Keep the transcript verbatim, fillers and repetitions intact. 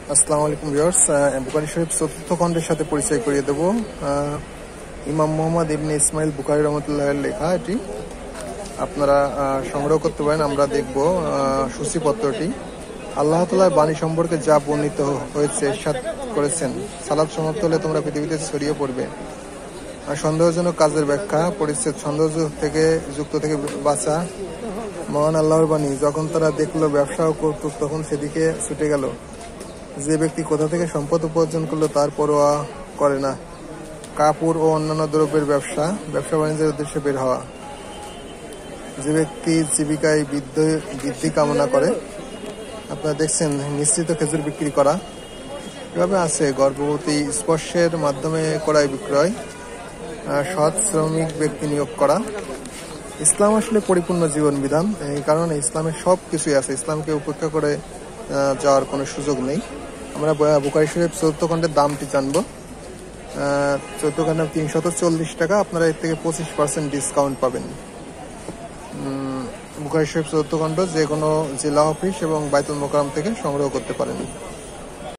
আসসালামু আলাইকুম ভিউয়ার্স, বুখারী শরীফ চতুর্থ খণ্ডের সাথে পরিচয় করিয়ে দেব। ইমাম মুহাম্মদ ইবনে ইসমাইল বুখারী রহমতুল্লাহের লেখা এটি। আপনারা সংগ্রহ করতে পারেন। আমরা দেখব সূচিপত্রটি। আল্লাহ তাআলার বাণী সম্পর্কে যা বর্ণিত হয়েছে ইরশাদ করেছেন, সালাত সমাপ্ত হলে তোমরা পৃথিবীতে ছড়িয়ে পড়বে। সন্দেহজনক কাজের ব্যাখ্যা, পরিচ্ছেদ সন্দেহ থেকে যুক্ত থেকে বাঁচা। মহান আল্লাহর বাণী, যখন তারা দেখলো ব্যবসা ও কৌতুক, তখন সেদিকে ছুটে গেল। যে ব্যক্তি কোথা থেকে সম্পদ উপার্জন করলো তার পরোয়া করে না। কাপড় ও অন্যান্য দ্রব্যের ব্যবসা, ব্যবসা বাণিজ্যের উদ্দেশ্যে বের হওয়া। যে ব্যক্তি জীবিকায় বৃদ্ধি বৃদ্ধি কামনা করে। আপনারা দেখছেন মিশ্রিত খেজুর বিক্রি করা। এভাবে আছে গর্ভবতী স্পর্শের মাধ্যমে ক্রয় বিক্রয়, সৎ শ্রমিক ব্যক্তি নিয়োগ করা। ইসলাম আসলে পরিপূর্ণ জীবন বিধান, এই কারণে ইসলামের সব কিছুই আছে। ইসলামকে উপেক্ষা করে যাওয়ার কোনো সুযোগ নেই। আমরা বুখারী শরীফ চৌদ্দ খণ্ডের দামটি জানবো। চৌদ্দ খণ্ডে তিনশত চল্লিশ টাকা। আপনারা এর থেকে পঁচিশ পার্সেন্ট ডিসকাউন্ট পাবেন। বুখারী শরীফ চৌদ্দ খণ্ড যে কোনো জেলা অফিস এবং বাইতুল মোকাররম থেকে সংগ্রহ করতে পারেন।